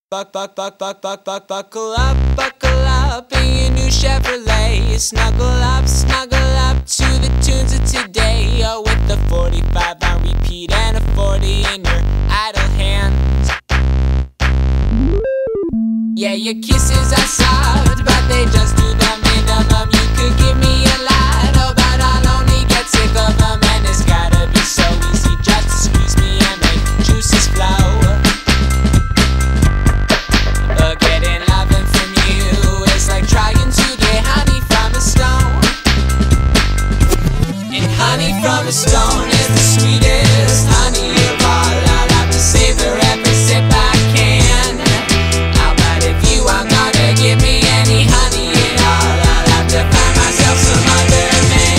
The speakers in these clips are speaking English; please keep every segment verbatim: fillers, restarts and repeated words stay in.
Buck, buck, buck, buck, buck, buck, buckle up, buckle up in your new Chevrolet. Snuggle up, snuggle up to the tunes of today. Oh, with the forty-five on repeat and a forty in your idle hands. Yeah, your kisses are soft, but they just do the minimum. You could give me a lot, oh, but I'll only get sick of them. And it's gotta be so easy just to squeeze me and make juices flow. But getting loving from you is like trying to get honey from a stone. And honey from a stone is the sweetest honey of all. I'll have to savor every sip I can. Oh, but if you aren't gonna give me any honey at all, I'll have to find myself some other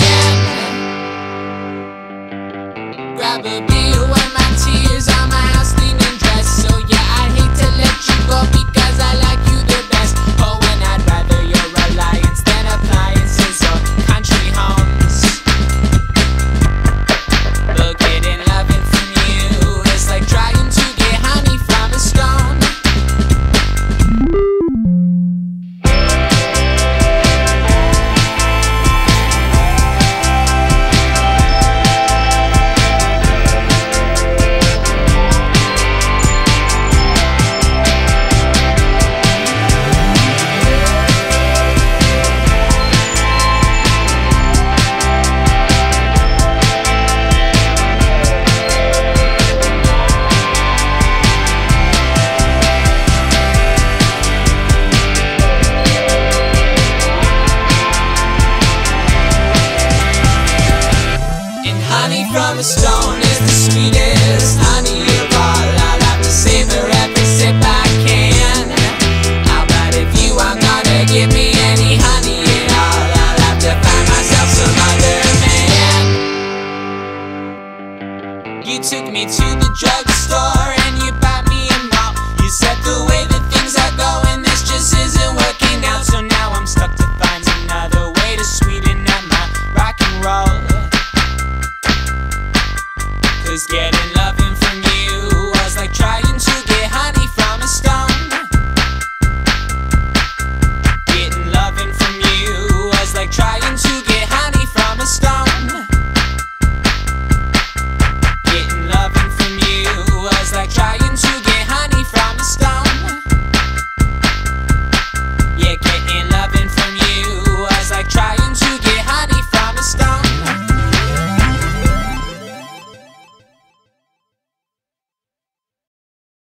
man. Grab a beer when my tears on my house linen dress. So yeah, I hate to let you go because I like you the best. Oh, and I'd rather your alliance than appliances or country homes. But getting loving from you is like trying to get honey from a stone. From a stone.